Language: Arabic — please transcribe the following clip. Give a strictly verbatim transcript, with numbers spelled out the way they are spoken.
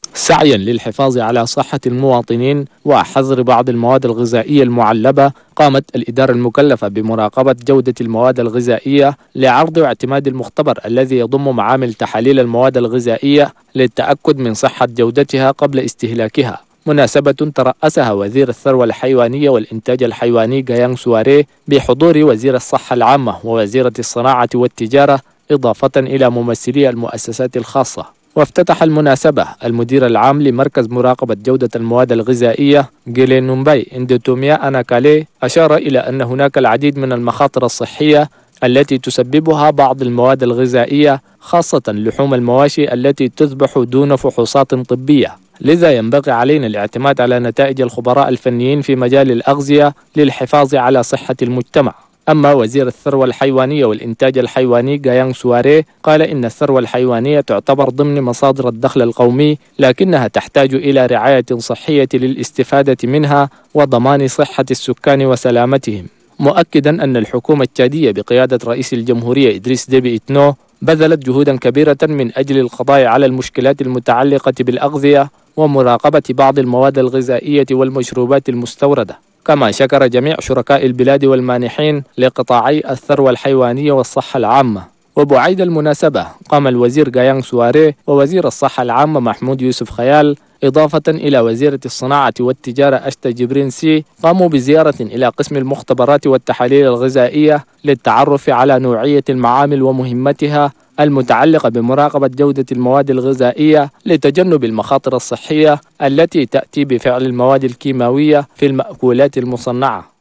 سعيا للحفاظ على صحة المواطنين وحظر بعض المواد الغذائية المعلبة، قامت الإدارة المكلفة بمراقبة جودة المواد الغذائية لعرض واعتماد المختبر الذي يضم معامل تحاليل المواد الغذائية للتأكد من صحة جودتها قبل استهلاكها، مناسبة ترأسها وزير الثروة الحيوانية والإنتاج الحيواني غيانغ سواريه بحضور وزير الصحة العامة ووزيرة الصناعة والتجارة، إضافة إلى ممثلي المؤسسات الخاصة. وافتتح المناسبة المدير العام لمركز مراقبة جودة المواد الغذائية جيلين نومباي اندوتوميا أناكالي، أشار إلى أن هناك العديد من المخاطر الصحية التي تسببها بعض المواد الغذائية، خاصة لحوم المواشي التي تذبح دون فحوصات طبية، لذا ينبغي علينا الاعتماد على نتائج الخبراء الفنيين في مجال الأغذية للحفاظ على صحة المجتمع. أما وزير الثروة الحيوانية والإنتاج الحيواني غيانغ سواريه قال إن الثروة الحيوانية تعتبر ضمن مصادر الدخل القومي، لكنها تحتاج إلى رعاية صحية للاستفادة منها وضمان صحة السكان وسلامتهم، مؤكدا أن الحكومة التشادية بقيادة رئيس الجمهورية إدريس ديبي إتنو بذلت جهودا كبيرة من أجل القضاء على المشكلات المتعلقة بالأغذية ومراقبة بعض المواد الغذائية والمشروبات المستوردة. كما شكر جميع شركاء البلاد والمانحين لقطاعي الثروة الحيوانية والصحة العامة. وبعيد المناسبة قام الوزير غيانغ سواريه ووزير الصحة العامة محمود يوسف خيال، إضافة إلى وزيرة الصناعة والتجارة أشتا جبرين سي، قاموا بزيارة إلى قسم المختبرات والتحاليل الغذائية للتعرف على نوعية المعامل ومهمتها المتعلقة بمراقبة جودة المواد الغذائية لتجنب المخاطر الصحية التي تأتي بفعل المواد الكيماوية في المأكولات المصنعة.